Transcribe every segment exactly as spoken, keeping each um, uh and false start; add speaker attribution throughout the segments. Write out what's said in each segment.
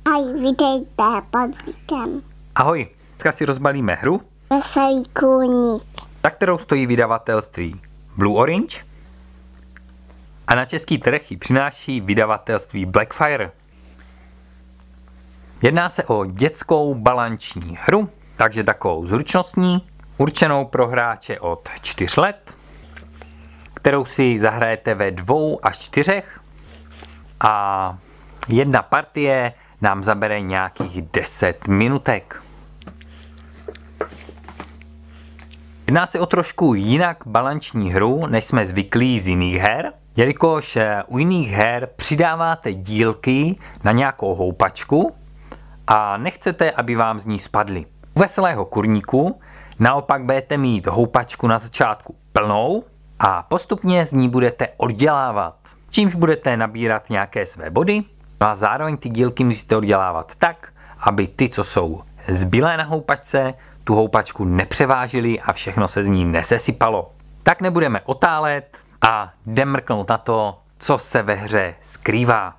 Speaker 1: Ahoj, vítejte pod víkem.
Speaker 2: Ahoj, dneska si rozbalíme hru,
Speaker 1: Veselý kůník.
Speaker 2: za kterou stojí vydavatelství Blue Orange a na český trh ji přináší vydavatelství Blackfire. Jedná se o dětskou balanční hru, takže takovou zručnostní, určenou pro hráče od čtyř let, kterou si zahrajete ve dvou až čtyřech a jedna partie nám zabere nějakých deset minutek. Jedná se o trošku jinak balanční hru, než jsme zvyklí z jiných her, jelikož u jiných her přidáváte dílky na nějakou houpačku a nechcete, aby vám z ní spadly. U veselého kurníku naopak budete mít houpačku na začátku plnou a postupně z ní budete oddělávat, čímž budete nabírat nějaké své body, no a zároveň ty dílky musíte oddělávat tak, aby ty, co jsou zbylé na houpačce, tu houpačku nepřevážily a všechno se z ní nesesypalo. Tak nebudeme otálet a jdeme mrknout na to, co se ve hře skrývá.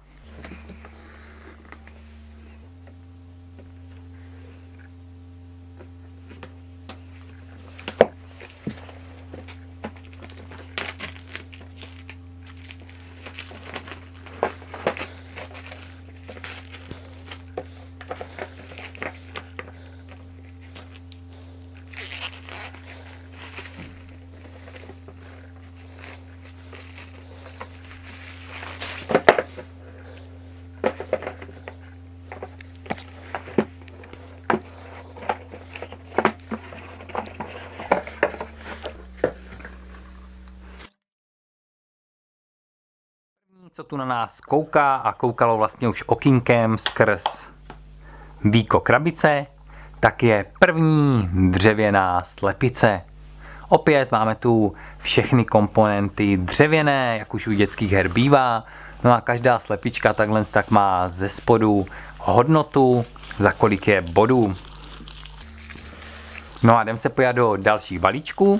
Speaker 2: Co tu na nás kouká a koukalo vlastně už okýnkem skrz víko krabice, tak je první dřevěná slepice. Opět máme tu všechny komponenty dřevěné, jak už u dětských her bývá. No a každá slepička takhle tak má ze spodu hodnotu, za kolik je bodů. No a jdeme se podívat do dalších balíčků.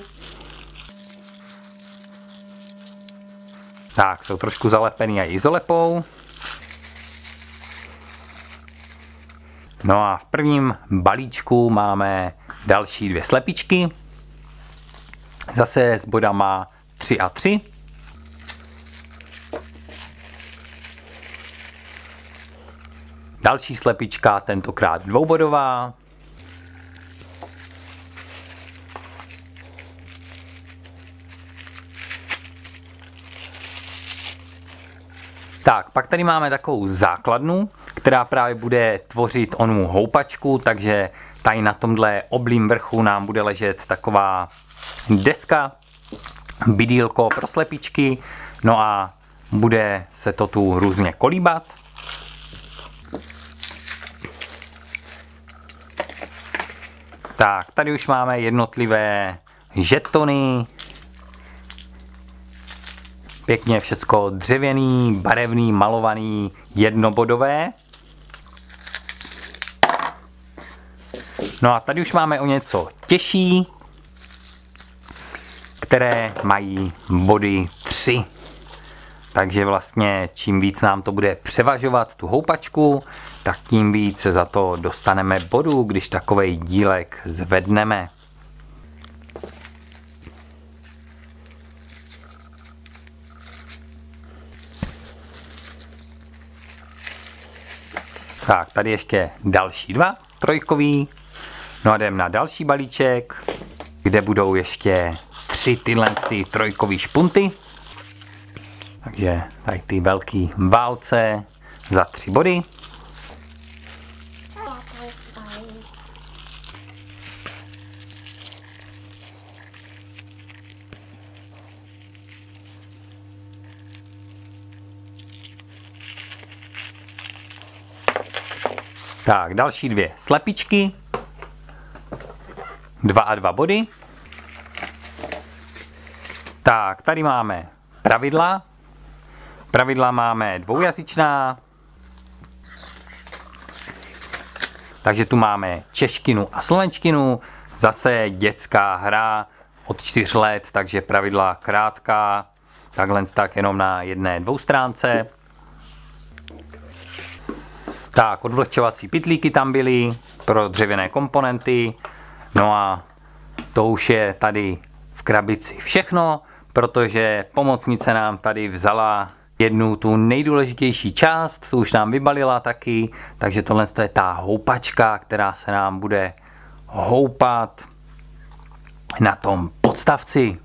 Speaker 2: Tak, jsou trošku zalepený a izolepou. No a v prvním balíčku máme další dvě slepičky. Zase s bodama tři a tři. Další slepička, tentokrát dvoubodová. Tak, pak tady máme takovou základnu, která právě bude tvořit onu houpačku, takže tady na tomhle oblým vrchu nám bude ležet taková deska, bidýlko pro slepičky, no a bude se to tu různě kolíbat. Tak, tady už máme jednotlivé žetony, pěkně všecko dřevěný, barevný, malovaný, jednobodové. No a tady už máme o něco těžší, které mají body tři. Takže vlastně čím víc nám to bude převažovat tu houpačku, tak tím víc se za to dostaneme bodů, když takovej dílek zvedneme. Tak, tady ještě další dva trojkový. No a jdeme na další balíček, kde budou ještě tři tyhle ty trojkový špunty. Takže tady ty velký válce za tři body. Tak, další dvě slepičky. Dva a dva body. Tak, tady máme pravidla. Pravidla máme dvoujazyčná. Takže tu máme češtinu a slovenštinu. Zase dětská hra od čtyř let, takže pravidla krátká. Takhle tak jenom na jedné dvoustránce. Tak, odvlhčovací pytlíky tam byly pro dřevěné komponenty. No a to už je tady v krabici všechno, protože pomocnice nám tady vzala jednu tu nejdůležitější část, tu už nám vybalila taky, takže tohle je ta houpačka, která se nám bude houpat na tom podstavci.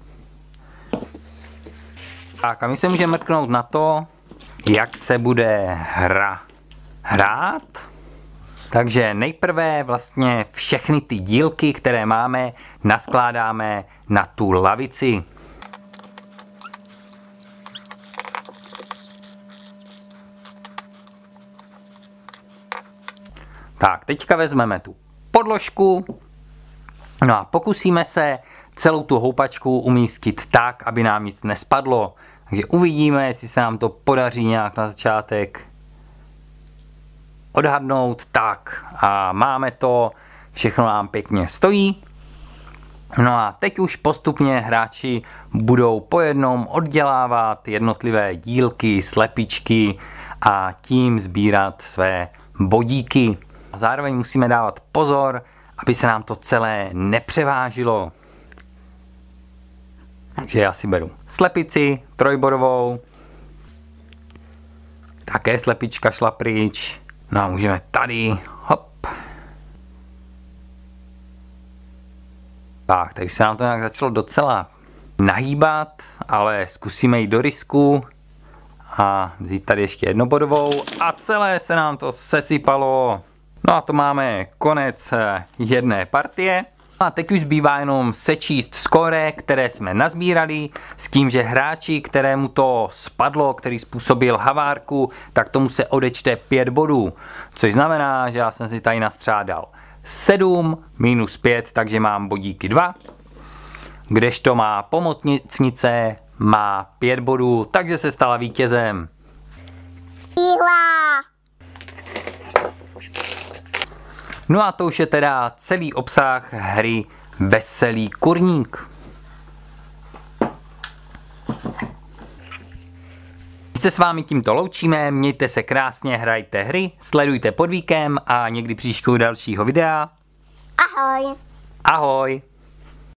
Speaker 2: Tak a my se můžeme mrknout na to, jak se bude hra hrát. Takže nejprve vlastně všechny ty dílky, které máme, naskládáme na tu lavici. Tak, teďka vezmeme tu podložku, no a pokusíme se celou tu houpačku umístit tak, aby nám nic nespadlo. Takže uvidíme, jestli se nám to podaří nějak na začátek odhadnout. Tak a máme to, všechno nám pěkně stojí. No a teď už postupně hráči budou po jednom oddělávat jednotlivé dílky, slepičky a tím sbírat své bodíky. A zároveň musíme dávat pozor, aby se nám to celé nepřevážilo. Takže já si beru slepici trojbodovou. Také slepička šla pryč. No a můžeme tady, hop. Tak, takže se nám to nějak začalo docela nahýbat, ale zkusíme jít do risku a vzít tady ještě jednobodovou a celé se nám to sesypalo. No a to máme konec jedné partie. A teď už zbývá jenom sečíst skóre, které jsme nazbírali, s tím, že hráči, kterému to spadlo, který způsobil havárku, tak tomu se odečte pět bodů. Což znamená, že já jsem si tady nastřádal sedm minus pět, takže mám bodíky dva. Kdežto má pomocnice, má pět bodů, takže se stala vítězem. No a to už je teda celý obsah hry Veselý kurník. My se s vámi tímto loučíme, mějte se krásně, hrajte hry, sledujte Podvíkem a někdy příště dalšího videa.
Speaker 1: Ahoj.
Speaker 2: Ahoj.